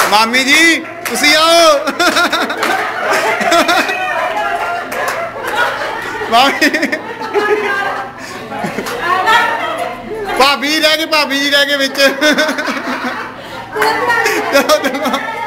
ਮਾਮੀ ਜੀ ਤੁਸੀਂ ਆਓ ਮਾਮੀ ਭਾਬੀ ਰਹਿ ਗਏ ਵਿੱਚ ਚਲੋ